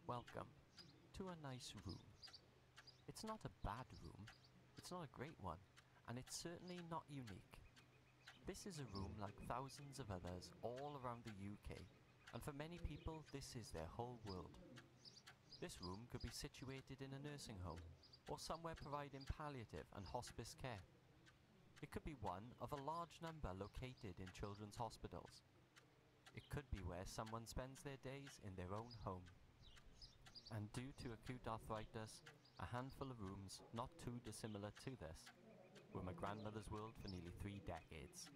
Welcome to a nice room. It's not a bad room, it's not a great one, and it's certainly not unique. This is a room like thousands of others all around the UK, and for many people this is their whole world. This room could be situated in a nursing home, or somewhere providing palliative and hospice care. It could be one of a large number located in children's hospitals. It could be where someone spends their days in their own home. And due to acute arthritis, a handful of rooms not too dissimilar to this were my grandmother's world for nearly 3 decades.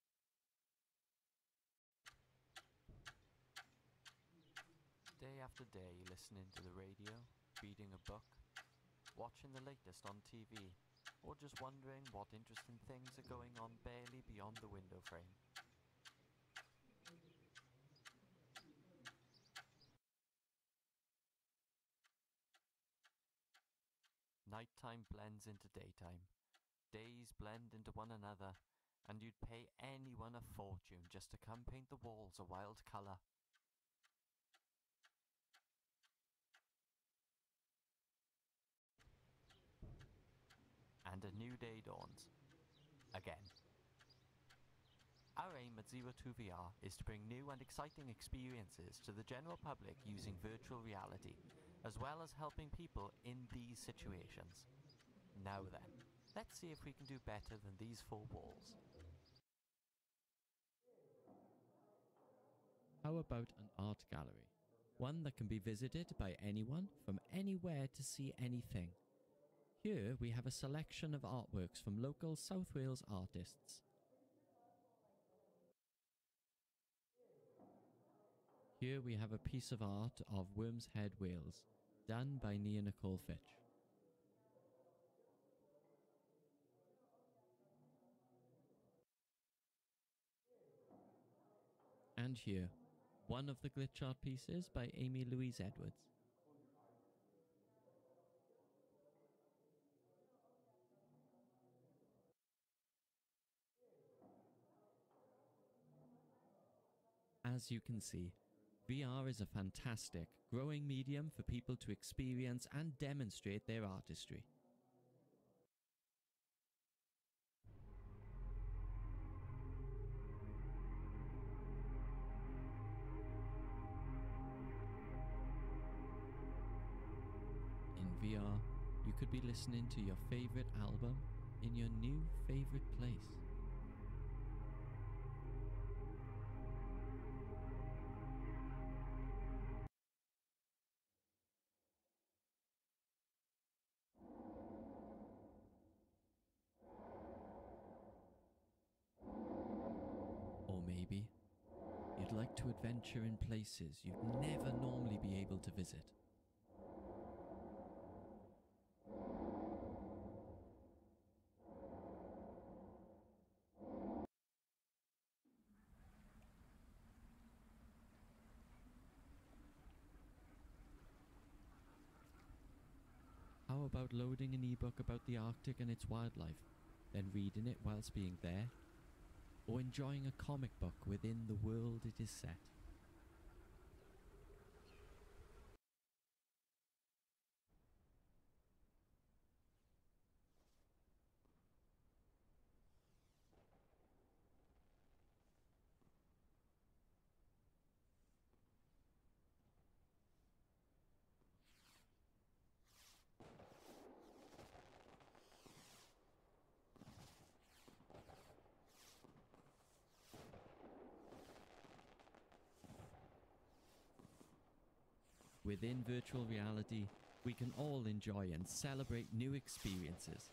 Day after day listening to the radio, reading a book, watching the latest on TV, or just wondering what interesting things are going on barely beyond the window frame. Nighttime blends into daytime, days blend into one another, and you'd pay anyone a fortune just to come paint the walls a wild colour. And a new day dawns. Again. Our aim at VRTU VR is to bring new and exciting experiences to the general public using virtual reality, as well as helping people in these situations. Now then, let's see if we can do better than these 4 walls. How about an art gallery? One that can be visited by anyone from anywhere to see anything. Here we have a selection of artworks from local South Wales artists. Here we have a piece of art of Worm's Head, Wales, done by Nia Nicole Fitch. And here, one of the glitch art pieces by Amy Louise Edwards. As you can see, VR is a fantastic, growing medium for people to experience and demonstrate their artistry. In VR, you could be listening to your favourite album in your new favourite place. Or maybe you'd like to adventure in places you'd never normally be able to visit. How about loading an ebook about the Arctic and its wildlife, then reading it whilst being there? Or enjoying a comic book within the world it is set? Within virtual reality, we can all enjoy and celebrate new experiences.